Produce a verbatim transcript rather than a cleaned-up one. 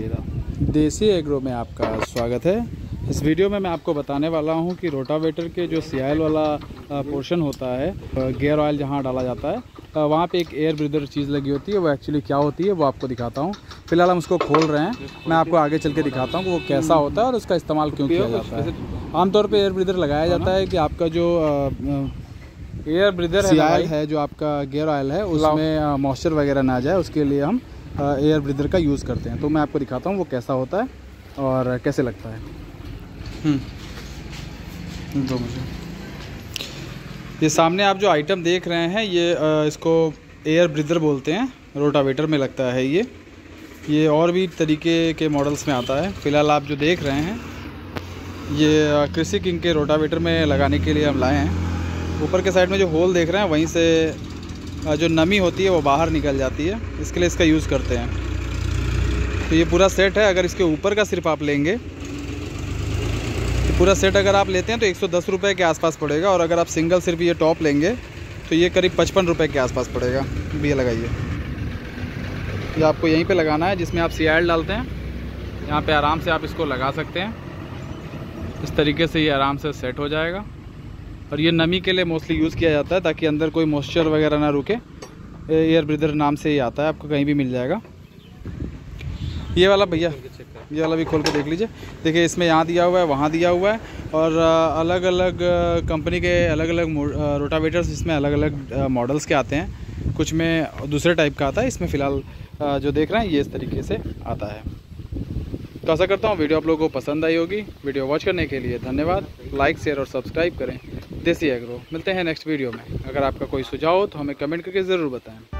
देसी एग्रो में आपका स्वागत है। इस वीडियो में मैं आपको बताने वाला हूं कि रोटावेटर के जो सीआईएल वाला पोर्शन होता है, गियर ऑयल जहां डाला जाता है, वहां पे एक एयर ब्रीदर चीज़ लगी होती है। वो एक्चुअली क्या होती है वो आपको दिखाता हूं। फिलहाल हम उसको खोल रहे हैं, मैं आपको आगे चल के दिखाता हूँ कि वो कैसा होता है और उसका इस्तेमाल क्यों किया जाता है। आमतौर पर एयर ब्रीदर लगाया जाता है कि आपका जो एयर ब्रीदर सीआईएल है, जो आपका गियर ऑयल है, उसमें मॉइस्चर वगैरह ना जाए, उसके लिए हम एयर ब्रीदर का यूज़ करते हैं। तो मैं आपको दिखाता हूँ वो कैसा होता है और कैसे लगता है। दो मुझे ये सामने आप जो आइटम देख रहे हैं, ये आ, इसको एयर ब्रीदर बोलते हैं। रोटावेटर में लगता है ये ये और भी तरीके के मॉडल्स में आता है। फ़िलहाल आप जो देख रहे हैं ये कृषि किंग के रोटावेटर में लगाने के लिए हम लाए हैं। ऊपर के साइड में जो होल देख रहे हैं, वहीं से जो नमी होती है वो बाहर निकल जाती है, इसके लिए इसका यूज़ करते हैं। तो ये पूरा सेट है। अगर इसके ऊपर का सिर्फ आप लेंगे, पूरा सेट अगर आप लेते हैं तो एक सौ दस रुपये के आसपास पड़ेगा, और अगर आप सिंगल सिर्फ ये टॉप लेंगे तो ये करीब पचपन रुपये के आसपास पड़ेगा। भी ये लगाइए, ये आपको यहीं पे लगाना है जिसमें आप सीआईएल डालते हैं। यहाँ पे आराम से आप इसको लगा सकते हैं। इस तरीके से ये आराम से सेट हो जाएगा। और ये नमी के लिए मोस्टली यूज़ किया जाता है ताकि अंदर कोई मॉइस्चर वगैरह ना रुके। एयर ब्रीदर नाम से ही आता है, आपको कहीं भी मिल जाएगा। ये वाला भैया, ये वाला भी खोल के देख लीजिए। देखिए इसमें यहाँ दिया हुआ है, वहाँ दिया हुआ है, और अलग अलग कंपनी के अलग अलग रोटावेटर्स इसमें अलग अलग मॉडल्स के आते हैं। कुछ में दूसरे टाइप का आता है। इसमें फ़िलहाल जो देख रहे हैं ये इस तरीके से आता है। तो आशा करता हूँ वीडियो आप लोगों को पसंद आई होगी। वीडियो वॉच करने के लिए धन्यवाद। लाइक, शेयर और सब्सक्राइब करें देसी एग्रो। मिलते हैं नेक्स्ट वीडियो में। अगर आपका कोई सुझाव हो तो हमें कमेंट करके ज़रूर बताएं।